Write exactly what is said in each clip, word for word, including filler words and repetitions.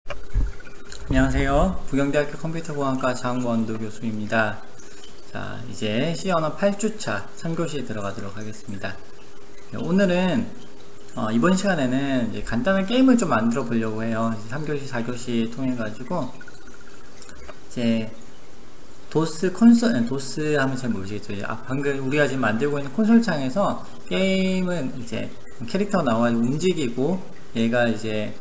안녕하세요. 부경대학교 컴퓨터공학과 장원도 교수입니다. 자, 이제 C 언어 팔 주차 삼 교시 들어가도록 하겠습니다. 오늘은 어, 이번 시간에는 이제 간단한 게임을 좀 만들어 보려고 해요. 삼 교시, 사 교시 통해 가지고 이제 도스 콘솔, 아니, 도스 하면 잘 모르시겠죠. 아, 방금 우리가 지금 만들고 있는 콘솔 창에서 게임은 이제 캐릭터가 나와가지고 움직이고 얘가 이제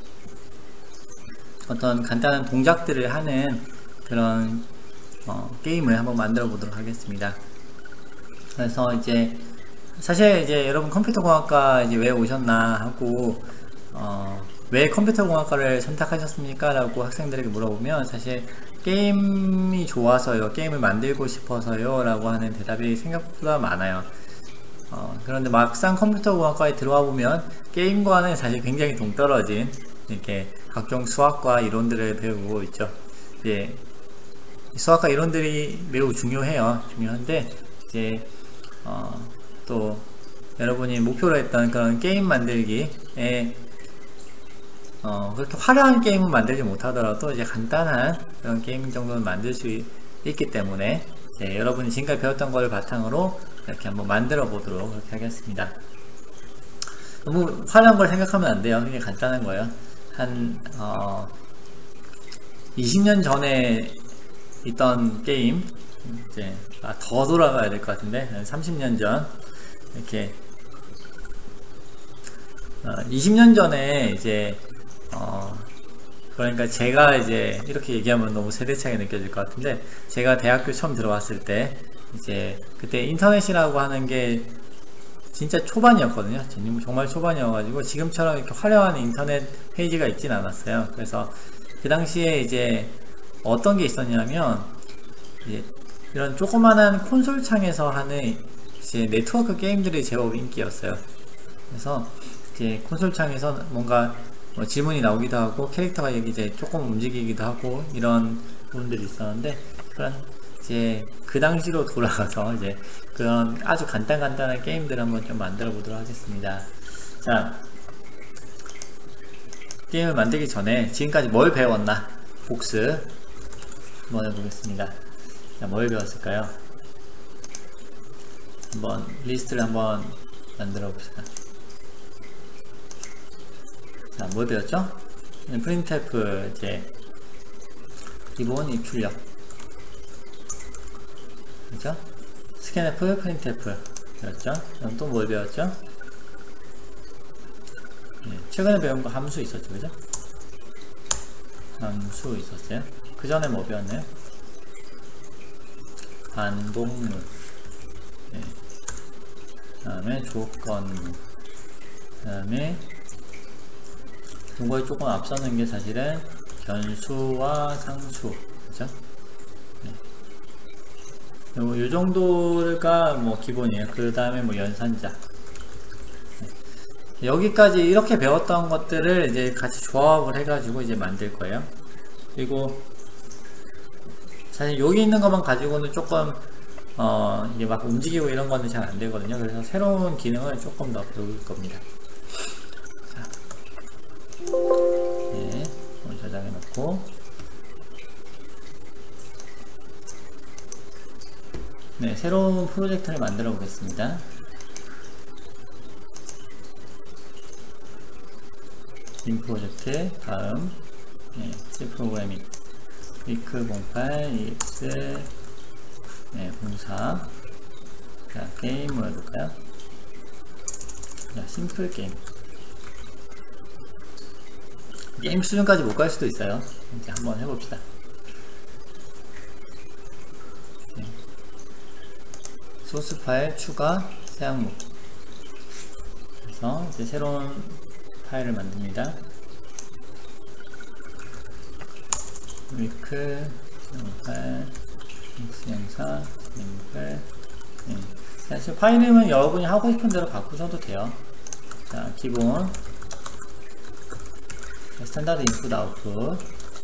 어떤 간단한 동작들을 하는 그런 어, 게임을 한번 만들어 보도록 하겠습니다. 그래서 이제 사실 이제 여러분 컴퓨터공학과 이제 왜 오셨나 하고 어, 왜 컴퓨터공학과를 선택하셨습니까? 라고 학생들에게 물어보면 사실 게임이 좋아서요, 게임을 만들고 싶어서요 라고 하는 대답이 생각보다 많아요. 어, 그런데 막상 컴퓨터공학과에 들어와 보면 게임과는 사실 굉장히 동떨어진 이렇게 각종 수학과 이론들을 배우고 있죠. 이제 수학과 이론들이 매우 중요해요. 중요한데 이제 어, 또 여러분이 목표로 했던 그런 게임 만들기에 어, 그렇게 화려한 게임은 만들지 못하더라도 이제 간단한 그런 게임 정도는 만들 수 있기 때문에 이제 여러분이 지금까지 배웠던 걸 바탕으로 이렇게 한번 만들어 보도록 그렇게 하겠습니다. 너무 화려한 걸 생각하면 안 돼요. 굉장히 간단한 거예요. 한 어, 이십 년 전에 있던 게임, 이제 아, 더 돌아가야 될 것 같은데 삼십 년 전 이렇게 어, 이십 년 전에 이제 어, 그러니까 제가 이제 이렇게 얘기하면 너무 세대 차이가 느껴질 것 같은데 제가 대학교 처음 들어왔을 때 이제 그때 인터넷이라고 하는 게 진짜 초반이었거든요. 정말 초반이어가지고 지금처럼 이렇게 화려한 인터넷 페이지가 있진 않았어요. 그래서 그 당시에 이제 어떤 게 있었냐면 이제 이런 조그만한 콘솔 창에서 하는 이제 네트워크 게임들이 제법 인기였어요. 그래서 이제 콘솔 창에서 뭔가 뭐 질문이 나오기도 하고 캐릭터가 이제 조금 움직이기도 하고 이런 부분들이 있었는데 그런 이제 그 당시로 돌아가서 이제 그런 아주 간단간단한 게임들을 한번 좀 만들어 보도록 하겠습니다. 자, 게임을 만들기 전에 지금까지 뭘 배웠나 복습 한번 해보겠습니다. 자, 뭘 배웠을까요? 한번 리스트를 한번 만들어 봅시다. 자, 뭘 배웠죠? 프린트에프 이제 기본 입출력, 그죠? 스캔에프, 프린트에프 배웠죠? 그럼 또 뭘 배웠죠? 네, 최근에 배운 거 함수 있었죠, 그죠? 함수 있었어요. 그 전에 뭐 배웠나요? 반복문, 네. 그 다음에 조건문, 그 다음에 이거에 조금 앞서는 게 사실은 변수와 상수, 그죠? 네. 요, 요 정도가 뭐 기본이에요. 그 다음에 뭐 연산자. 네. 여기까지 이렇게 배웠던 것들을 이제 같이 조합을 해가지고 이제 만들 거예요. 그리고 사실 여기 있는 것만 가지고는 조금 어 이게 막 움직이고 이런 거는 잘 안 되거든요. 그래서 새로운 기능을 조금 더 배울 겁니다. 자. 네, 저장해 놓고 네, 새로운 프로젝트를 만들어 보겠습니다. 빔 프로젝트 다음 네, C 프로그래밍 위크 공팔 이엑스 네, 공사 자, 게임 뭐 해볼까요? 자, 심플 게임 게임 수준까지 못 갈 수도 있어요. 이제 한번 해봅시다. 네. 소스 파일 추가 새 항목. 그래서 이제 새로운 파일을 만듭니다. 위크 파일 x 영사 링크 네. 사실 파일 이름은 여러분이 하고 싶은 대로 바꾸셔도 돼요. 자, 기본 스탠다드 인풋 아웃풋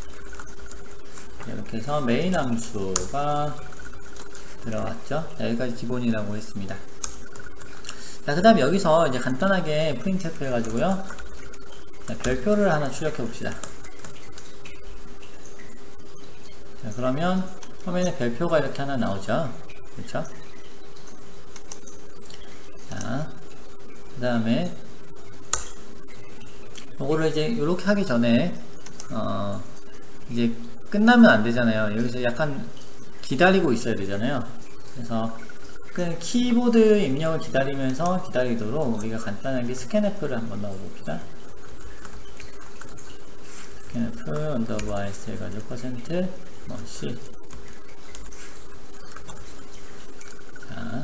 이렇게 해서 메인 함수가 들어갔죠. 여기까지 기본이라고 했습니다. 자, 그 다음에 여기서 이제 간단하게 프린트에프 해가지고요. 자, 별표를 하나 출력해 봅시다. 자, 그러면 화면에 별표가 이렇게 하나 나오죠. 그렇죠? 자, 그 다음에 요거를 이제 이렇게 하기 전에 어 이제 끝나면 안 되잖아요. 여기서 약간 기다리고 있어야 되잖아요. 그래서 그 키보드 입력을 기다리면서 기다리도록 우리가 간단하게 스캔F를 한번 넣어봅시다. 스캔F 언더바 S 해가지고 퍼센트 뭐 C. 자,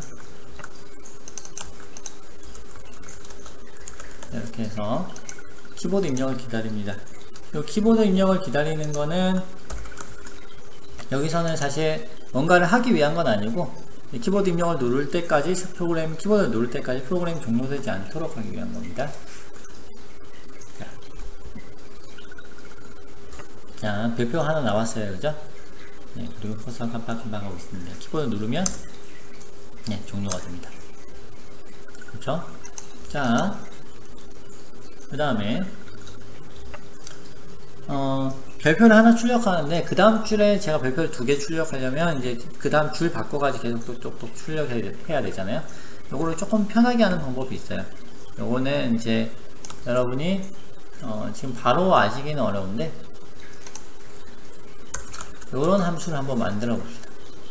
이렇게 해서 키보드 입력을 기다립니다. 이 키보드 입력을 기다리는 거는 여기서는 사실 뭔가를 하기 위한 건 아니고 키보드 입력을 누를 때까지 프로그램 키보드를 누를 때까지 프로그램이 종료되지 않도록 하기 위한 겁니다. 자, 자 별표 하나 나왔어요, 그죠? 네, 그리고 커서 깜빡깜빡 하고 있습니다. 키보드 누르면 네, 종료가 됩니다. 그렇죠? 자, 그 다음에 어, 별표를 하나 출력하는데 그 다음 줄에 제가 별표를 두 개 출력하려면 이제 그 다음 줄 바꿔가지고 계속 똑똑똑 출력해야 되잖아요. 요거를 조금 편하게 하는 방법이 있어요. 요거는 이제 여러분이 어, 지금 바로 아시기는 어려운데 요런 함수를 한번 만들어 봅시다.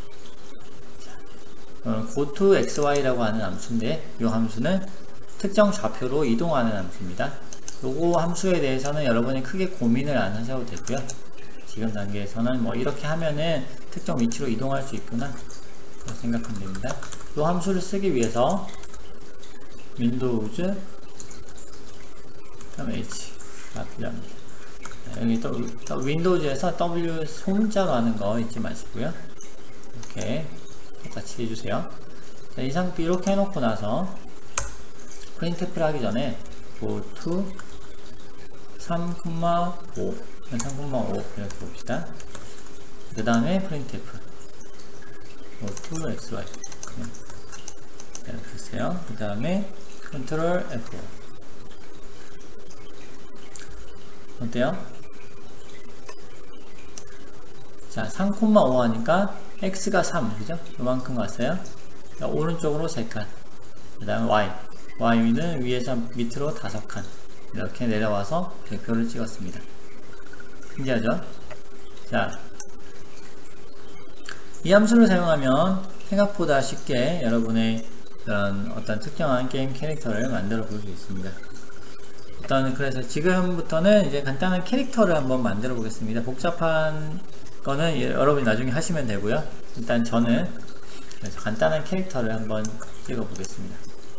어, goToXY라고 하는 함수인데 이 함수는 특정 좌표로 이동하는 함수입니다. 요거 함수에 대해서는 여러분이 크게 고민을 안 하셔도 되고요. 지금 단계에서는 뭐 이렇게 하면은 특정 위치로 이동할 수 있구나 생각하면 됩니다. 요 함수를 쓰기 위해서 윈도우즈 그다음에 H가 필요합니다. 여기 또, 또 윈도우즈에서 W 소문자로 하는 거 잊지 마시고요. 이렇게 똑같이 해주세요. 자, 이 상태 이렇게 해놓고 나서 프린트프를 하기 전에 goto 삼, 오 삼, 오 이렇게 봅시다. 그 다음에 printf goToXY 이렇게 했어요. 그 다음에 컨트롤 에프 어때요? 자, 삼, 오 하니까 x가 삼, 그죠? 요만큼 갔어요. 자, 오른쪽으로 세 칸, 그 다음에 y y는 위에서 밑으로 다섯 칸 이렇게 내려와서 별표를 찍었습니다. 신기하죠? 자, 이 함수를 사용하면 생각보다 쉽게 여러분의 그런 어떤 특정한 게임 캐릭터를 만들어 볼 수 있습니다. 일단 그래서 지금부터는 이제 간단한 캐릭터를 한번 만들어 보겠습니다. 복잡한 거는 여러분이 나중에 하시면 되고요. 일단 저는 그래서 간단한 캐릭터를 한번 찍어 보겠습니다.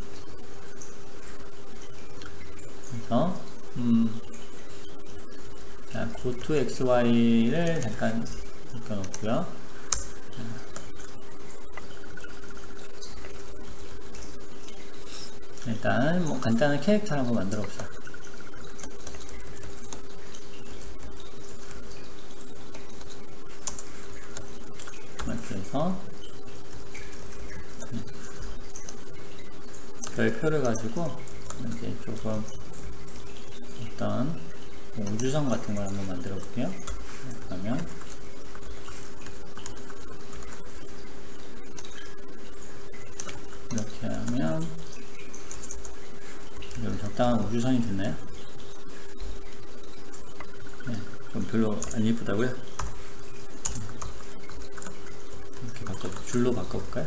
그래서 음, 자, goToXY를 잠깐 묶어놓고요. 일단 뭐 간단한 캐릭터를 한번 만들어 봅시다. 이렇게 해서 별표를 가지고 이제 조금 어떤 우주선 같은 걸 한번 만들어 볼게요. 그러면 이렇게 하면 여기 적당한 우주선이 됐나요? 네, 좀 별로 안 예쁘다고요? 이렇게 바꿔 줄로 바꿔볼까요?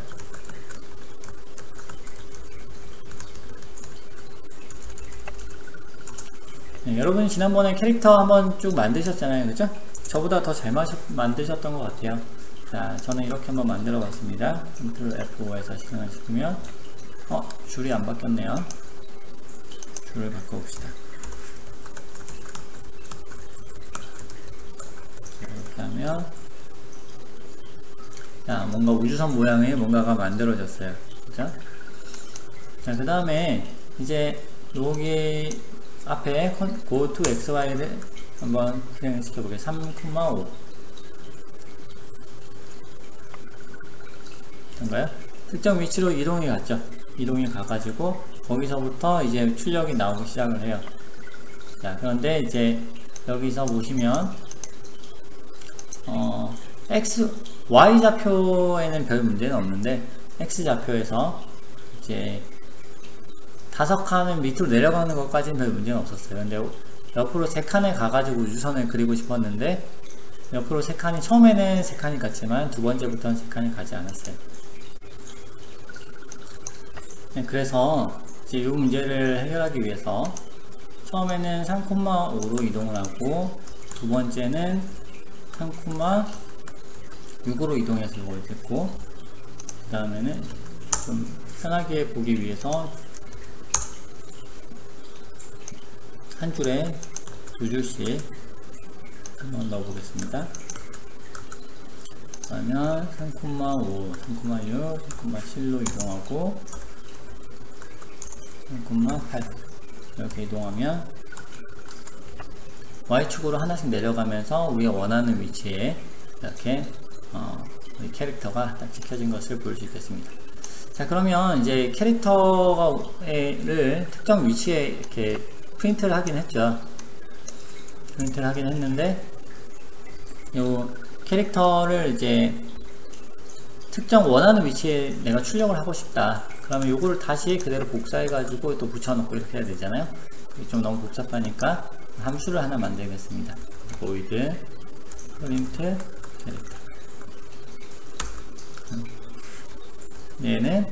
네, 여러분이 지난번에 캐릭터 한번 쭉 만드셨잖아요, 그죠? 저보다 더 잘 만드셨던 것 같아요. 자, 저는 이렇게 한번 만들어 봤습니다. 컨트롤 에프 오에서 실행을 시키면 어? 줄이 안 바뀌었네요. 줄을 바꿔봅시다. 이렇게 하면 자, 뭔가 우주선 모양의 뭔가가 만들어졌어요. 그죠? 자, 그 다음에 이제 여기 앞에 goToXY를 한번 실행을 시켜보게요. 삼, 오 뭔가요? 특정 위치로 이동이 갔죠. 이동이 가가지고 거기서부터 이제 출력이 나오기 시작을 해요. 자, 그런데 이제 여기서 보시면 어, X, Y 좌표에는 별 문제는 없는데 X 좌표에서 이제 다섯 칸은 밑으로 내려가는 것까지는 별 문제는 없었어요. 근데 옆으로 세 칸에 가가지고 우주선을 그리고 싶었는데 옆으로 세 칸이 처음에는 세 칸이 갔지만 두 번째부터는 세 칸이 가지 않았어요. 네, 그래서 이제 이 문제를 해결하기 위해서 처음에는 삼 콤마 오로 이동을 하고 두 번째는 삼 콤마 육으로 이동해서 이걸 됐고 그 다음에는 좀 편하게 보기 위해서 한 줄에 두 줄씩 한번 넣어 보겠습니다. 그러면 삼 콤마 오, 삼 콤마 육, 삼 콤마 칠로 이동하고 삼 콤마 팔 이렇게 이동하면 Y축으로 하나씩 내려가면서 우리가 원하는 위치에 이렇게 어, 우리 캐릭터가 딱 찍혀진 것을 볼 수 있겠습니다. 자, 그러면 이제 캐릭터를 특정 위치에 이렇게 프린트를 하긴 했죠. 프린트를 하긴 했는데 요 캐릭터를 이제 특정 원하는 위치에 내가 출력을 하고 싶다. 그러면 요거를 다시 그대로 복사해 가지고 또 붙여놓고 이렇게 해야 되잖아요. 이게 좀 너무 복잡하니까 함수를 하나 만들겠습니다. void print 캐릭터. 얘는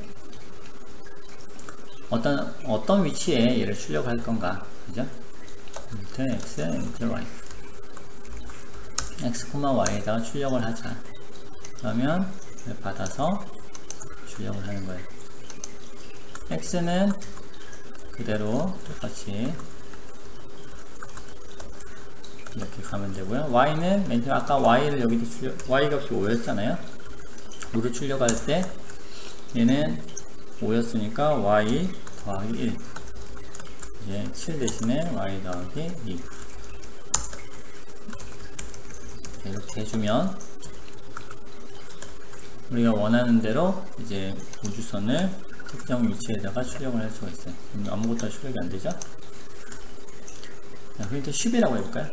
어떤 어떤 위치에 얘를 출력할 건가, 그죠? x, y, x, y에다가 출력을 하자. 그러면 받아서 출력을 하는 거예요. x는 그대로 똑같이 이렇게 가면 되고요. y는 맨 처음에 아까 y를 여기도 출력, y 값이 오였잖아요. 오를 출력할 때 얘는 오였으니까 y 더하기 일, 이제 칠 대신에 y 더하기 이 이렇게 해주면 우리가 원하는 대로 이제 우주선을 특정 위치에다가 출력을 할 수가 있어요. 아무것도 출력이 안 되죠? 자, 프린트 십이라고 해볼까요?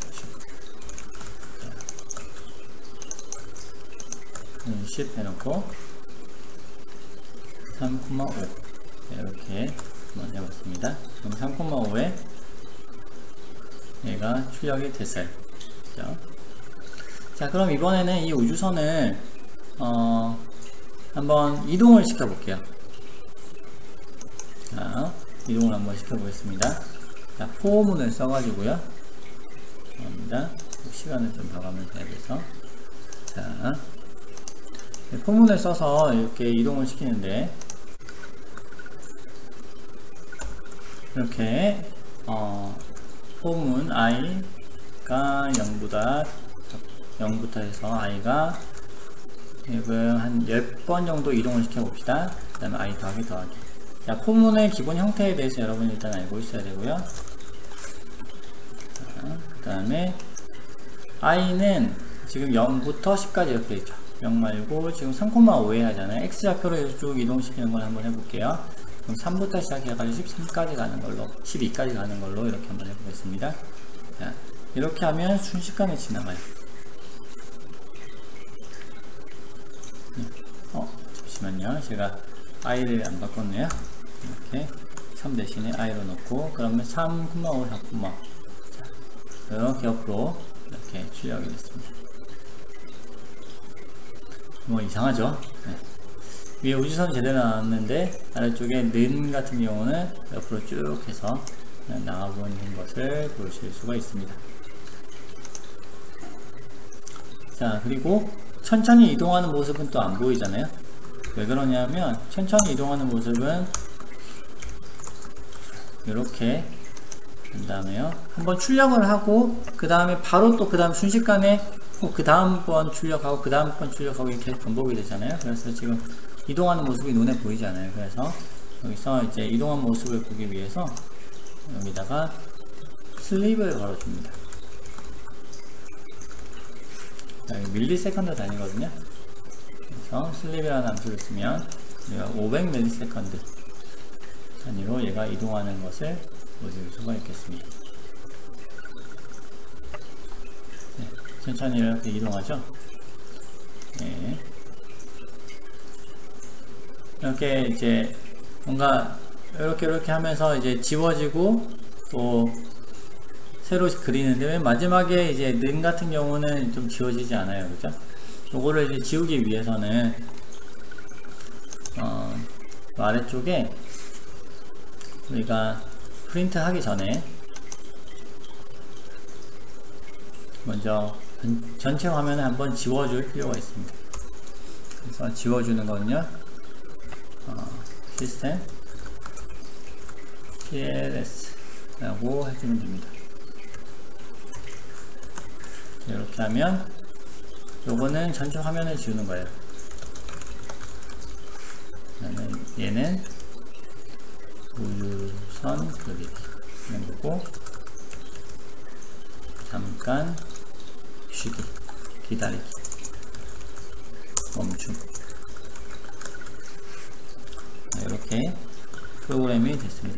십 해놓고 삼 콤마 오 이렇게 한번 해봤습니다. 그럼 삼 콤마 오에 얘가 출력이 됐어요. 그렇죠? 자, 그럼 이번에는 이 우주선을 어, 한번 이동을 시켜 볼게요. 자, 이동을 한번 시켜 보겠습니다. 자, 포문을 써가지고요. 감사합니다. 시간을 좀 봐가면서 해야 돼서. 자, 포문을 써서 이렇게 이동을 시키는데, 이렇게, 어, 포문 i가 영보다, 영부터 해서 i가 지금 한 십 번 정도 이동을 시켜 봅시다. 그 다음에 i 더하기 더하기. 자, 포문의 기본 형태에 대해서 여러분 일단 알고 있어야 되고요. 그 다음에 i는 지금 영부터 십까지 이렇게 있죠. 영 말고 지금 삼 콤마 오에 하잖아요. x좌표로 쭉 이동시키는 걸 한번 해볼게요. 그럼 삼부터 시작해가지고 십삼까지 가는 걸로, 십이까지 가는 걸로 이렇게 한번 해보겠습니다. 자, 이렇게 하면 순식간에 지나가요. 어, 잠시만요. 제가 i를 안 바꿨네요. 이렇게 삼 대신에 i로 넣고, 그러면 삼 콤마 오, 사 콤마 자, 이렇게 옆으로 이렇게 출력이 됐습니다. 뭐 이상하죠? 네. 위에 우주선이 제대로 나왔는데 아래쪽에 는 같은 경우는 옆으로 쭉 해서 나가보는 것을 보실 수가 있습니다. 자, 그리고 천천히 이동하는 모습은 또 안 보이잖아요. 왜 그러냐면 천천히 이동하는 모습은 이렇게 한 다음에요, 한번 출력을 하고 그 다음에 바로 또 그 다음 순식간에 그 다음 번 출력하고 그 다음 번 출력하고 이렇게 반복이 되잖아요. 그래서 지금 이동하는 모습이 눈에 보이지 않아요. 그래서 여기서 이제 이동하는 모습을 보기 위해서 여기다가 슬립을 걸어줍니다. 여기 밀리세컨드 단위거든요. 그래서 슬립이라는 함수를 쓰면 우리가 오백 밀리세컨드 단위로 얘가 이동하는 것을 보실 수가 있겠습니다. 네, 천천히 이렇게 이동하죠. 이렇게 이제 뭔가 이렇게 이렇게 하면서 이제 지워지고 또 새로 그리는데 맨 마지막에 이제 는 같은 경우는 좀 지워지지 않아요. 그죠? 요거를 이제 지우기 위해서는 어, 아래쪽에 우리가 프린트 하기 전에 먼저 전체 화면을 한번 지워줄 필요가 있습니다. 그래서 지워주는 거는요, 어, 시스템 씨엘에스 라고 해주면 됩니다. 이렇게 하면 요거는 전체 화면을 지우는 거예요. 얘는 우유선 그리기 이런 거고, 잠깐 쉬기, 기다리기, 멈춤. 이렇게 프로그램이 됐습니다.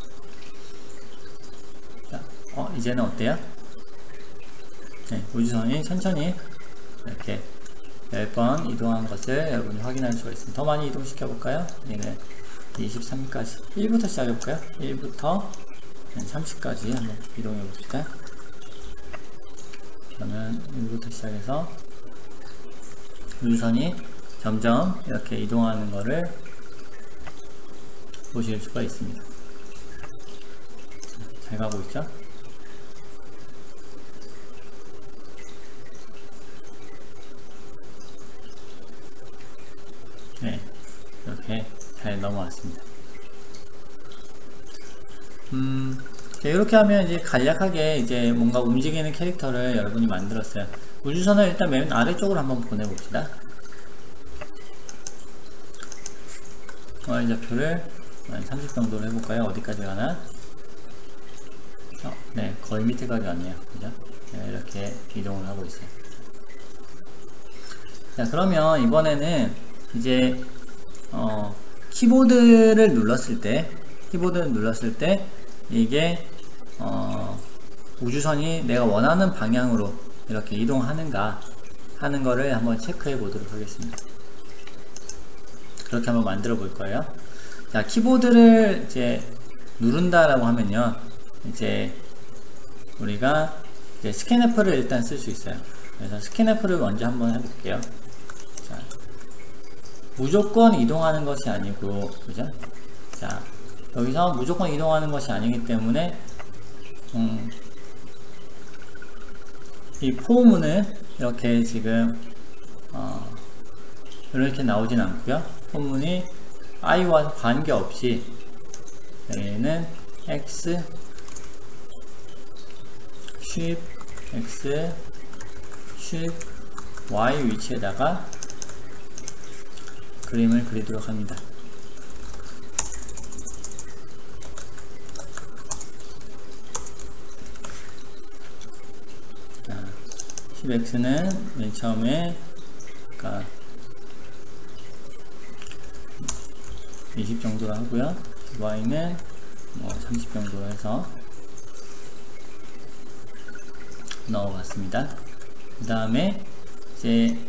자, 어, 이제는 어때요? 네, 우주선이 천천히 이렇게 열 번 이동한 것을 여러분이 확인할 수가 있습니다. 더 많이 이동시켜 볼까요? 얘는 이십삼까지 일부터 시작해 볼까요? 일부터 삼십까지 한번 이동해 봅시다. 그러면 일부터 시작해서 우주선이 점점 이렇게 이동하는 거를 보실 수가 있습니다. 잘 가고 있죠? 네, 이렇게 잘 넘어왔습니다. 음, 이렇게 하면 이제 간략하게 이제 뭔가 움직이는 캐릭터를 여러분이 만들었어요. 우주선을 일단 맨 아래쪽으로 한번 보내봅시다. y좌표를 한 삼십 정도로 해볼까요? 어디까지 가나? 어, 네, 거의 밑에까지 왔네요. 그죠? 네, 이렇게 이동을 하고 있어요. 자, 그러면 이번에는 이제 어, 키보드를 눌렀을 때 키보드를 눌렀을 때 이게 어, 우주선이 내가 원하는 방향으로 이렇게 이동하는가 하는 거를 한번 체크해 보도록 하겠습니다. 그렇게 한번 만들어 볼 거예요. 자, 키보드를 이제 누른다라고 하면요, 이제 우리가 이제 스캔F를 일단 쓸 수 있어요. 그래서 스캔F를 먼저 한번 해볼게요. 자, 무조건 이동하는 것이 아니고, 그죠? 자, 여기서 무조건 이동하는 것이 아니기 때문에, 음, 이 포문은 이렇게 지금, 어, 이렇게 나오진 않고요. 포문이 i와 관계없이, 여기는 x, shift, x, shift, y 위치에다가 그림을 그리도록 합니다. 자, shift x는 맨 처음에 그러니까 이십 정도로 하고요. y는 뭐 삼십 정도로 해서 넣어봤습니다. 그 다음에 이제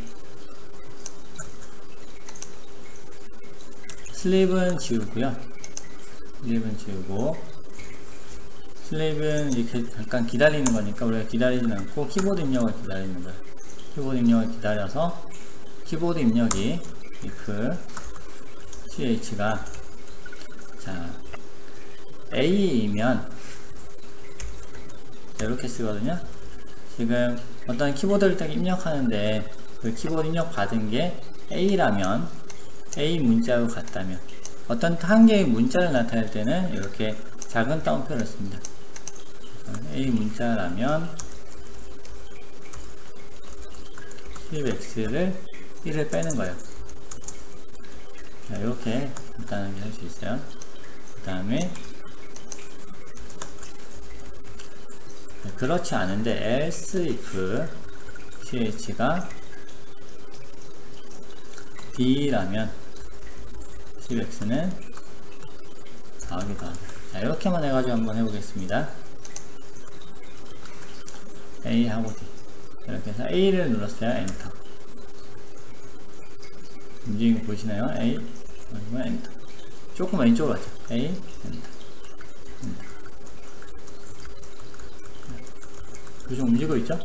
슬립은 지우고요. 슬립은 지우고, 슬립은 이렇게 잠깐 기다리는 거니까 우리가 기다리진 않고 키보드 입력을 기다리는 거예요. 키보드 입력을 기다려서 키보드 입력이 if ch가 자 A이면 이렇게 쓰거든요. 지금 어떤 키보드를 딱 입력하는데 그 키보드 입력 받은 게 A라면, A 문자로 같다면, 어떤 한 개의 문자를 나타낼 때는 이렇게 작은 따옴표를 씁니다. A 문자라면 shift-x를 일을 빼는 거예요. 자, 이렇게 간단하게 할 수 있어요. 그 다음에 그렇지 않은데 else if ch가 d라면 shift-x는 더하기 더하기. 자, 이렇게만 해가지고 한번 해보겠습니다. A하고 D 이렇게 해서 A를 눌렀어요. 엔터. 움직이는 거 보이시나요? A 아니면 엔터. 조금 왼쪽으로 가죠. A, 엔터. 엔터. 좀 움직이고 있죠?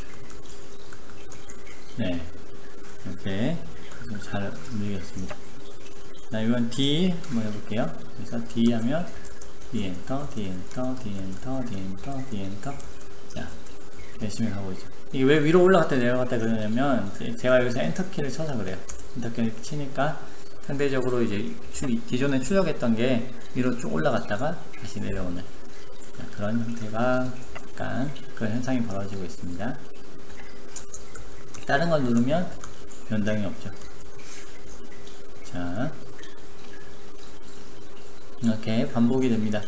네. 이렇게 잘 움직였습니다. 자, 이건 D 한번 해볼게요. 그래서 D 하면 D 엔터, D 엔터, D 엔터, D 엔터, D 엔터. 자, 열심히 가고 있죠. 이게 왜 위로 올라갔다 내려갔다 그러냐면, 제가 여기서 엔터키를 쳐서 그래요. 엔터키를 치니까 상대적으로 이제 기존에 출력했던 게 위로 쭉 올라갔다가 다시 내려오는, 자, 그런 형태가 약간 그런 현상이 벌어지고 있습니다. 다른 걸 누르면 변동이 없죠. 자, 이렇게 반복이 됩니다.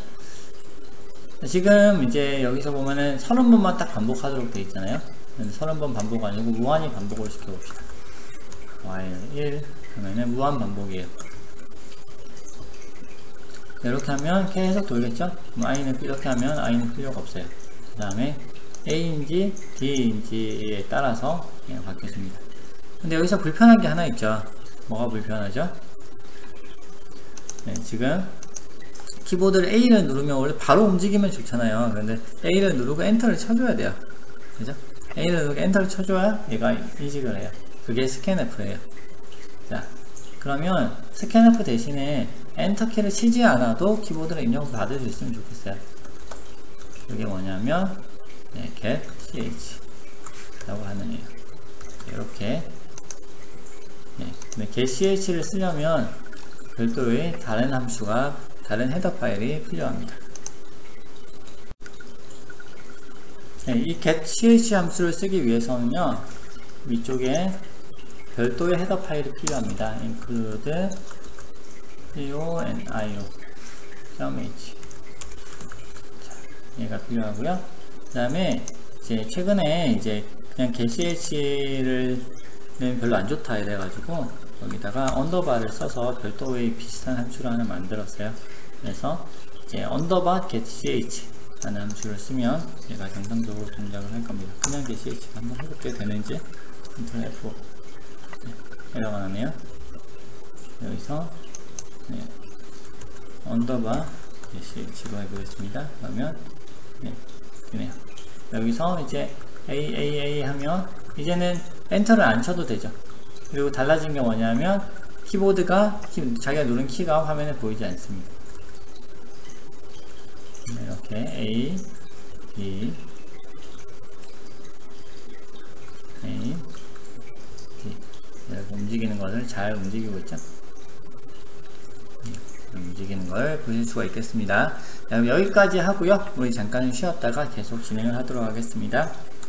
지금 이제 여기서 보면은 서른 번만 딱 반복하도록 되어 있잖아요. 서른 번 반복 아니고 무한히 반복을 시켜봅시다. while 일 하면은 무한 반복이에요. 이렇게 하면 계속 돌겠죠? i는 이렇게 하면 i는 필요가 없어요. 그 다음에 A인지 D인지에 따라서 예, 바뀌어집니다. 근데 여기서 불편한 게 하나 있죠. 뭐가 불편하죠? 네, 지금 키보드를 A를 누르면 원래 바로 움직이면 좋잖아요. 그런데 A를 누르고 엔터를 쳐줘야 돼요. 그죠? A를 누르고 엔터를 쳐줘야 얘가 인식을 해요. 그게 스캔F예요. 자, 그러면 스캔F 대신에 엔터 키를 치지 않아도 키보드를 입력을 받을 수 있으면 좋겠어요. 그게 뭐냐면 네, get ch 라고 하는 애요. 이렇게 네, 근데 get ch를 쓰려면 별도의 다른 함수가, 다른 헤더 파일이 필요합니다. 네, 이 get ch 함수를 쓰기 위해서는요, 위쪽에 별도의 헤더 파일이 필요합니다. include co and io.h. 얘가 필요하고요. 그 다음에 이제 최근에 이제 그냥 getch를 별로 안 좋다 이래가지고 여기다가 언더바를 써서 별도의 비슷한 함수를 하나 만들었어요. 그래서 이제 언더바 getch 라는 함수를 쓰면 얘가 정상적으로 동작을 할 겁니다. 그냥 getch 한번 해볼게요. 되는지. 컨트롤 에프 오. 네, 에러가 나네요. 여기서 네, 언더바 getch로 해보겠습니다. 그러면 네, 되네요. 여기서 이제 A, A, A 하면 이제는 엔터를 안 쳐도 되죠. 그리고 달라진 게 뭐냐면 키보드가 자기가 누른 키가 화면에 보이지 않습니다. 이렇게 A, B, A, D 이렇게 움직이는 것을 잘 움직이고 있죠. 움직이는 걸 보실 수가 있겠습니다. 여기까지 하고요. 우리 잠깐 쉬었다가 계속 진행을 하도록 하겠습니다.